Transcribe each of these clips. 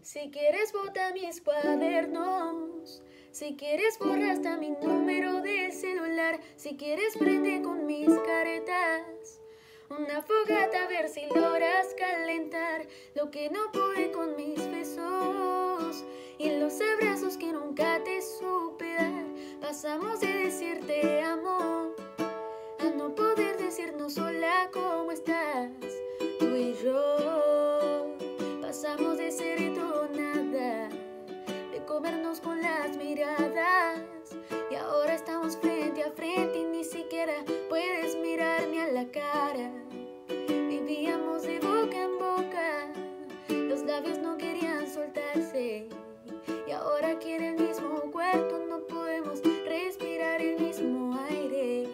Si quieres bota mis cuadernos, si quieres borra hasta mi número de celular, si quieres prende con mis caretas una fogata a ver si logras calentar lo que no pude con mis besos y los abrazos que nunca te supe dar. Pasamos de decirte amo a no poder decirnos hola, ¿cómo estás? Tú y yo pasamos de ser todo nada, de comernos con las miradas, y ahora estamos frente a frente y ni siquiera puedes mirarme a la cara. Vivíamos de boca en boca, los labios no querían soltarse, y ahora aquí en el mismo cuarto no podemos respirar el mismo aire.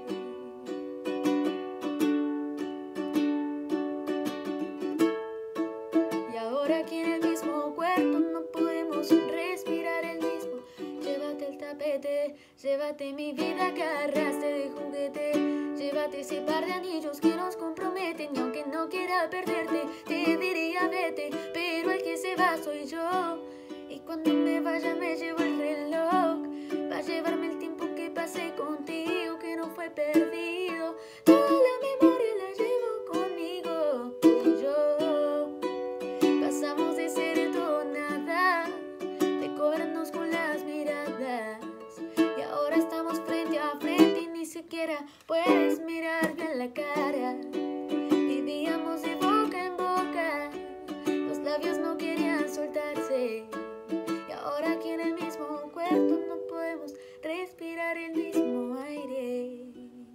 Y ahora aquí en el mismo cuarto no podemos respirar el mismo. Llévate el tapete, llévate mi vida que agarraste de juguete, llévate ese par de anillos que nos comprometen, y aunque no quiera perderte te diría vete, pero el que se va soy yo. Y cuando me vaya me llevo el reloj, va a llevarme el tiempo que pasé contigo, que no fue perdido. Toda la memoria la llevo conmigo, tú y yo. Pasamos de ser todo nada, de cobrarnos con las miradas, y ahora estamos frente a frente y ni siquiera puedes mirarme a la cara. Vivíamos de boca en boca, los labios no querían soltarse, y ahora aquí en el mismo cuarto no podemos respirar el mismo aire.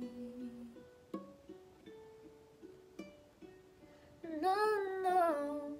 No, no.